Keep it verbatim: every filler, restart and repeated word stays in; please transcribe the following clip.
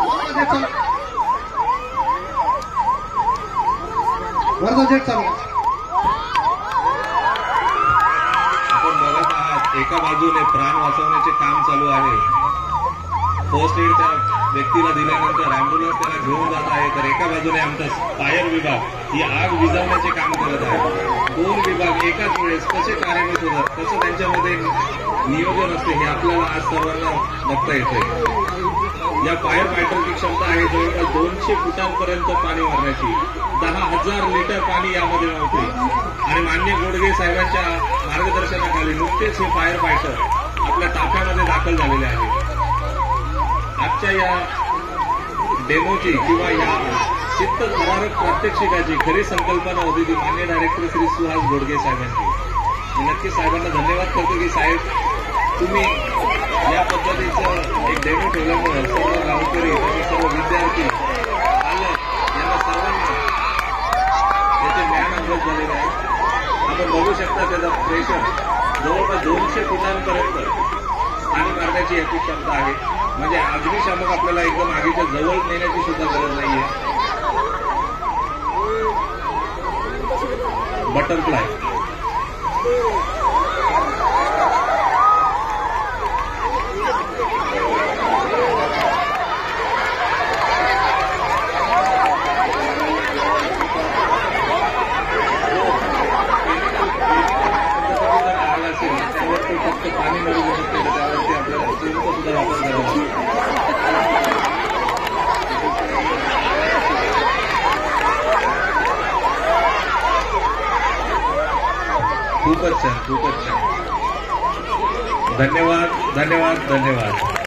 वरचा जेट चालू. आपण बघत आहात एका बाजूने प्राण वाचवण्याचे काम चालू आहे. फर्स्ट एड त्या व्यक्तीला दिल्यानंतर अँब्युलन्स त्याला घेऊन जात आहे, तर एका बाजूने आमचा फायर विभाग ही आग विझवण्याचे काम करत आहे. दोन विभाग एकाच वेळेस कसे कार्यरत होतात, कसं त्यांच्यामध्ये नियोजन असते हे आपल्याला आज सर्वांना बघता येते. या फायर फायटरची क्षमता आहे जवळपास दोनशे फुटांपर्यंत पाणी मारण्याची. दहा हजार लिटर पाणी यामध्ये नव्हते आणि माननीय गोडगे साहेबांच्या मार्गदर्शनाखाली नुकतेच हे फायर फायटर आपल्या ताफ्यामध्ये दाखल झालेले आहे. आजच्या या डेमोची किंवा या चित्तथरारक प्रात्यक्षिकाची खरी संकल्पना होती ती मान्य डायरेक्टर श्री सुहास गोडगे साहेबांची. मी नक्कीच साहेबांना धन्यवाद करतो की साहेब तुम्ही या पद्धतीचं एक डेमो ठेवल्यामुळे सर्व गावकरी आणि सर्व विद्यार्थी पालक यांना सर्वांना त्याचे ज्ञान अभ्यास झालेले आहे. आपण बघू शकता त्याचा प्रेशर जवळपास दोनशे फुटांपर्यंत पाणी मारण्याची याची क्षमता आहे. म्हणजे अग्निशामक आपल्याला एकदम आगीच्या जवळ नेण्याची सुद्धा गरज नाहीये. बटरफ्लाय आग असेल त्यावरती फक्त पाणी मिळू शकते, त्यावरती आपल्याला स्टीमचा सुद्धा वापर करावा. खूपच छान खूपच छान. धन्यवाद धन्यवाद धन्यवाद.